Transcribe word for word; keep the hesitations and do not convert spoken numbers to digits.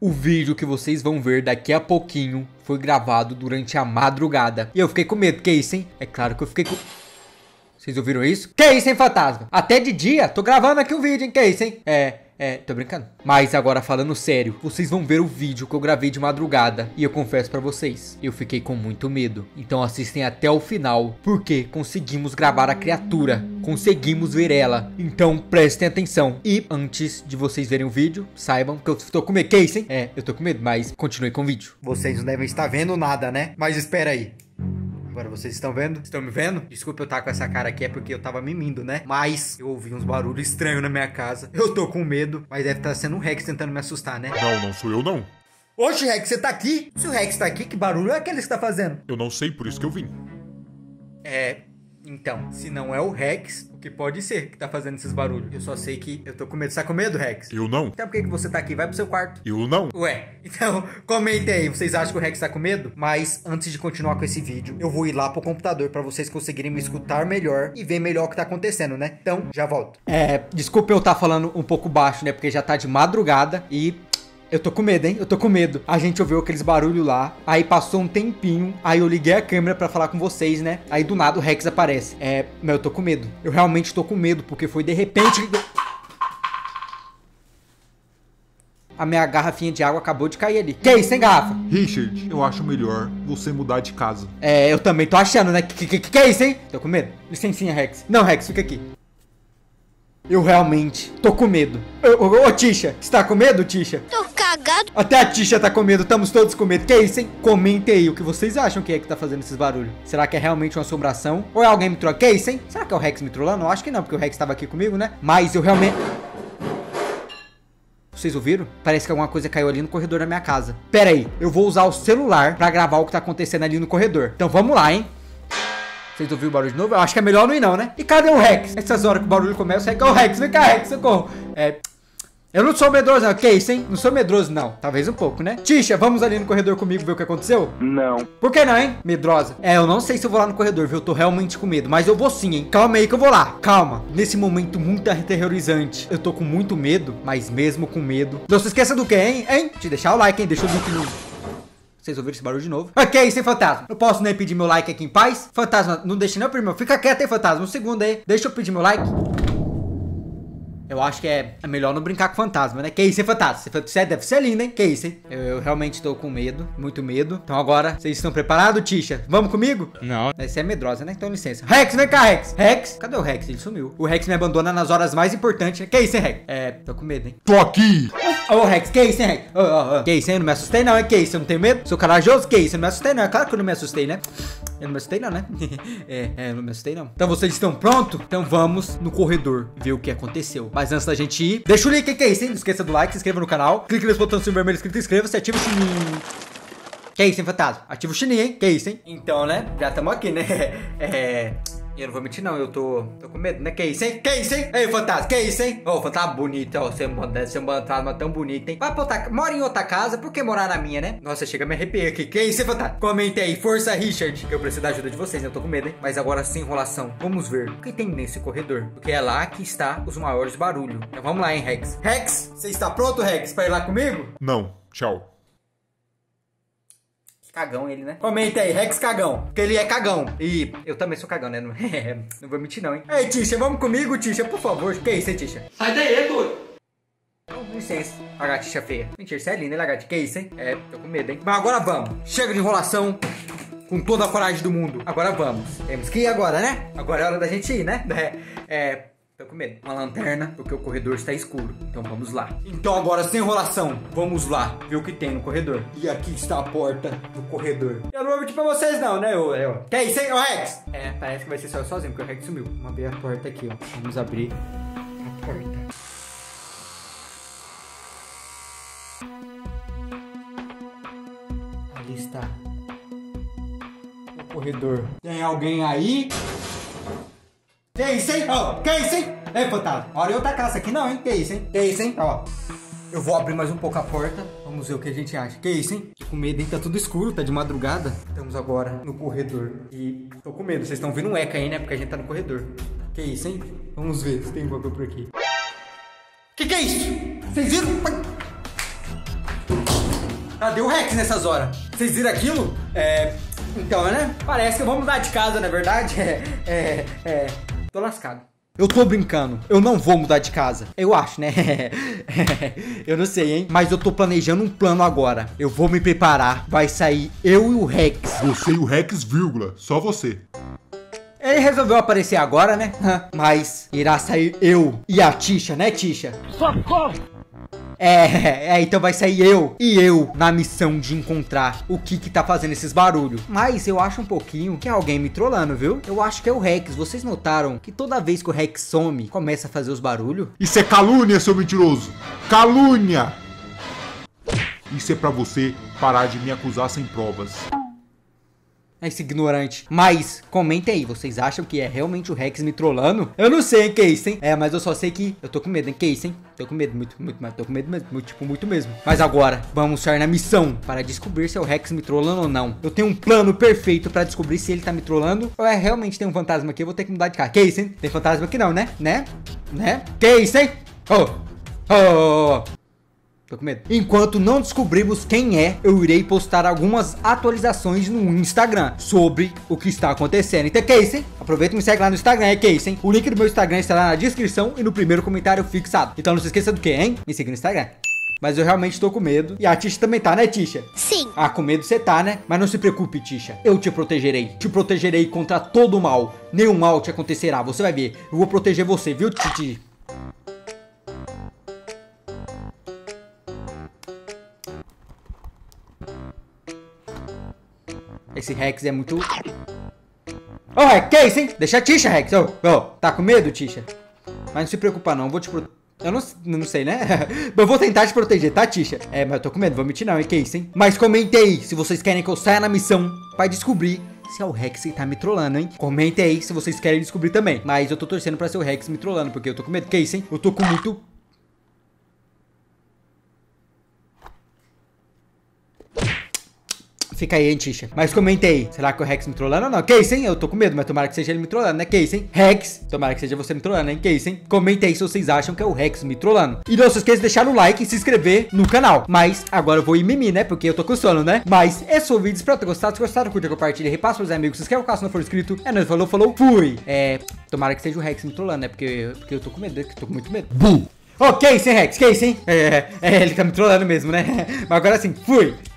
O vídeo que vocês vão ver daqui a pouquinho foi gravado durante a madrugada. E eu fiquei com medo. Que isso, hein? É claro que eu fiquei com... Vocês ouviram isso? Que isso, hein, fantasma? Até de dia, tô gravando aqui o vídeo, hein? Que isso, hein? É... É, tô brincando. Mas agora falando sério, vocês vão ver o vídeo que eu gravei de madrugada. E eu confesso pra vocês, eu fiquei com muito medo. Então assistem até o final, porque conseguimos gravar a criatura. Conseguimos ver ela. Então prestem atenção. E antes de vocês verem o vídeo, saibam que eu tô com medo. Que isso, hein? É, eu tô com medo, mas continue com o vídeo. Vocês não devem estar vendo nada, né? Mas espera aí. Agora vocês estão vendo? Estão me vendo? Desculpa eu estar com essa cara aqui, é porque eu tava mimindo, né? Mas eu ouvi uns barulhos estranhos na minha casa. Eu tô com medo, mas deve estar sendo um Rex tentando me assustar, né? Não, não sou eu não. Oxe, Rex, você tá aqui? Se o Rex tá aqui, que barulho é aquele que você tá fazendo? Eu não sei, por isso que eu vim. É... Então, se não é o Rex, o que pode ser que tá fazendo esses barulhos? Eu só sei que eu tô com medo. Você tá com medo, Rex? Eu não. Então por que que você tá aqui? Vai pro seu quarto. Eu não. Ué, então comentem aí. Vocês acham que o Rex tá com medo? Mas antes de continuar com esse vídeo, eu vou ir lá pro computador pra vocês conseguirem me escutar melhor e ver melhor o que tá acontecendo, né? Então, já volto. É, desculpa eu tá falando um pouco baixo, né? Porque já tá de madrugada e... Eu tô com medo, hein? Eu tô com medo. A gente ouviu aqueles barulhos lá. Aí passou um tempinho. Aí eu liguei a câmera pra falar com vocês, né? Aí do nada o Rex aparece. É, mas eu tô com medo. Eu realmente tô com medo, porque foi de repente... A minha garrafinha de água acabou de cair ali. Que isso, hein, garrafa? Richard, eu acho melhor você mudar de casa. É, eu também tô achando, né? Que que, que, que é isso, hein? Tô com medo. Licencinha, Rex. Não, Rex, fica aqui. Eu realmente tô com medo. Ô, ô, ô, Tisha, você tá com medo, Tisha? Tô cagado. Até a Tisha tá com medo, estamos todos com medo. Que isso, hein? Comentem aí o que vocês acham que é que tá fazendo esses barulhos. Será que é realmente uma assombração? Ou é alguém me trollando? Que isso, hein? Será que é o Rex me trollando? Eu acho que não, porque o Rex tava aqui comigo, né? Mas eu realmente... Vocês ouviram? Parece que alguma coisa caiu ali no corredor da minha casa. Pera aí, eu vou usar o celular pra gravar o que tá acontecendo ali no corredor. Então vamos lá, hein? Vocês ouviram o barulho de novo? Eu acho que é melhor não ir não, né? E cadê o Rex? Essas horas que o barulho começa, é que o Rex, vem cá, Rex, socorro. É... Eu não sou medroso não, que isso, hein? Não sou medroso não, talvez um pouco, né? Tisha, vamos ali no corredor comigo ver o que aconteceu? Não. Por que não, hein? Medrosa. É, eu não sei se eu vou lá no corredor, viu? Eu tô realmente com medo, mas eu vou sim, hein? Calma aí que eu vou lá. Calma. Nesse momento muito aterrorizante, eu tô com muito medo, mas mesmo com medo... Não se esqueça do que, hein? Hein? Te deixar o like, hein? Deixa o link no... Vocês ouviram esse barulho de novo? Ok, sem fantasma. Eu posso nem pedir meu like aqui em paz? Fantasma, não deixa não, primeiro. Fica quieto aí, fantasma. Um segundo aí. Deixa eu pedir meu like. Eu acho que é, é melhor não brincar com fantasma, né? Que isso, hein, fantasma? Você deve ser lindo, hein? Que isso, hein? Eu, eu realmente tô com medo, muito medo. Então agora, vocês estão preparados, Tisha? Vamos comigo? Não. Você é medrosa, né? Então licença. Rex, vem cá, Rex. Rex? Cadê o Rex? Ele sumiu. O Rex me abandona nas horas mais importantes, né? Que isso, hein, Rex? É, tô com medo, hein? Tô aqui. Ô, oh, Rex, que isso, hein, Rex? Ô, ô, ô. Que isso, hein? Eu não me assustei não, hein? Que isso? Eu não tenho medo? Sou corajoso? Que isso? Eu não me assustei não. É claro que eu não me assustei, né? Eu não me assustei não, né? é, é, eu não me assustei não. Então vocês estão prontos? Então vamos no corredor ver o que aconteceu. Mas antes da gente ir, deixa o link, que é isso, hein? Não esqueça do like, se inscreva no canal. Clique nesse botão vermelho escrito inscreva-se, ativa o sininho. Que isso, hein, fantasma? Ativa o sininho, hein? Que isso, hein? Então, né? Já estamos aqui, né? É... Eu não vou mentir, não. Eu tô, tô com medo, né? Que isso, hein? Que isso, hein? Ei, fantasma, que isso, hein? Ô, oh, fantasma bonito, ó. Você deve ser um fantasma tão bonito, hein? Vai pra outra... Mora em outra casa, por que morar na minha, né? Nossa, chega a me arrepiar aqui. Que isso, hein, fantasma? Comente aí. Força, Richard. Que eu preciso da ajuda de vocês, né? Eu tô com medo, hein? Mas agora, sem enrolação, vamos ver o que tem nesse corredor. Porque é lá que está os maiores barulhos. Então vamos lá, hein, Rex? Rex, você está pronto, Rex, pra ir lá comigo? Não, tchau. Cagão ele, né? Comenta aí, Rex cagão. Porque ele é cagão. E eu também sou cagão, né? Não, não vou mentir, não, hein? Ei, Tisha, vamos comigo, Tisha, por favor. Que isso, hein, Tisha? Sai daí, doido. Oh, licença, lagartixa feia. Mentira, você é linda, hein, lagartixa? Que isso, hein? É, tô com medo, hein? Mas agora vamos. Chega de enrolação. Com toda a coragem do mundo. Agora vamos. Temos que ir agora, né? Agora é hora da gente ir, né? É... é... Tô com medo. Uma lanterna, porque o corredor está escuro. Então vamos lá. Então agora, sem enrolação, vamos lá ver o que tem no corredor. E aqui está a porta do corredor. Eu não vou mentir pra vocês não, né? Eu, eu. Que é isso, hein, ô Rex? É, parece que vai ser só eu sozinho, porque o Rex sumiu. Vamos abrir a porta aqui, ó. Vamos abrir a porta. Ali está o corredor. Tem alguém aí? Que isso, hein? Ó, oh, que isso, hein? Ei, fantasma, hora eu tacar essa aqui não, hein? Que isso, hein? Que isso, hein? Ó, eu vou abrir mais um pouco a porta. Vamos ver o que a gente acha. Que isso, hein? Tô com medo, hein? Tá tudo escuro, tá de madrugada. Estamos agora no corredor. E tô com medo. Vocês estão vendo um eco aí, né? Porque a gente tá no corredor. Que isso, hein? Vamos ver se tem um bagulho por aqui. Que que é isso? Vocês viram? Cadê o Rex nessas horas? Vocês viram aquilo? É... Então, né? Parece que eu vou mudar de casa, na verdade. É... É... é... Tô lascado. Eu tô brincando, eu não vou mudar de casa. Eu acho, né? Eu não sei, hein? Mas eu tô planejando um plano agora. Eu vou me preparar. Vai sair eu e o Rex. Você e o Rex, vírgula. Só você. Ele resolveu aparecer agora, né? Mas irá sair eu e a Tisha, né, Tisha? Socorro! É, é, então vai sair eu e eu na missão de encontrar o que que tá fazendo esses barulhos. Mas eu acho um pouquinho que é alguém me trollando, viu? Eu acho que é o Rex. Vocês notaram que toda vez que o Rex some, começa a fazer os barulhos? Isso é calúnia, seu mentiroso. Calúnia! Isso é pra você parar de me acusar sem provas. Esse ignorante. Mas, comentem aí, vocês acham que é realmente o Rex me trollando? Eu não sei, hein, Case, hein? É, mas eu só sei que eu tô com medo, hein, Case, hein? Tô com medo, muito, muito, mas tô com medo mesmo, muito, tipo, muito mesmo. Mas agora, vamos sair na missão para descobrir se é o Rex me trollando ou não. Eu tenho um plano perfeito pra descobrir se ele tá me trollando ou é realmente tem um fantasma aqui, eu vou ter que mudar de cara. Case, hein? Tem fantasma aqui não, né? Né? Né? Case, hein? Oh! Oh! oh, oh. Tô com medo. Enquanto não descobrirmos quem é, eu irei postar algumas atualizações no Instagram sobre o que está acontecendo. Então, Case, hein? Aproveita e me segue lá no Instagram, é Case, hein? O link do meu Instagram estará na descrição e no primeiro comentário fixado. Então não se esqueça do que, hein? Me siga no Instagram. Mas eu realmente tô com medo. E a Tisha também tá, né, Tisha? Sim. Ah, com medo você tá, né? Mas não se preocupe, Tisha. Eu te protegerei. Te protegerei contra todo o mal. Nenhum mal te acontecerá. Você vai ver. Eu vou proteger você, viu, Titi? Esse Rex é muito... Ô, oh, Rex, que é isso, hein? Deixa a Tisha, Rex. Ô, oh, oh, tá com medo, Tisha? Mas não se preocupa não, eu vou te proteger. Eu não, não sei, né? Eu vou tentar te proteger, tá, Tisha? É, mas eu tô com medo, vou mentir não, hein? Que isso, hein? Mas comente aí se vocês querem que eu saia na missão pra descobrir se é o Rex que tá me trollando, hein? Comente aí se vocês querem descobrir também. Mas eu tô torcendo pra ser o Rex me trollando, porque eu tô com medo. Que isso, hein? Eu tô com muito... Fica aí, hein, Tisha. Mas comenta aí. Será que o Rex me trollando ou não? Que isso, hein? Eu tô com medo, mas tomara que seja ele me trollando, né? Que isso, hein? Rex, tomara que seja você me trollando, hein? Que isso, hein? Comenta aí se vocês acham que é o Rex me trollando. E não se esqueça de deixar o like e se inscrever no canal. Mas agora eu vou ir mimir, né? Porque eu tô com sono, né? Mas esse foi o vídeo. Espero ter gostado. Se gostaram, curta, compartilha, repassa pros amigos. Se inscreva no canal se não for inscrito. É nóis, falou, falou, fui. É, tomara que seja o Rex me trollando, né? Porque, porque eu tô com medo, eu tô com muito medo. Buh! Ok, sem Rex, que isso, hein? É, é, ele tá me trollando mesmo, né? Mas agora sim, fui!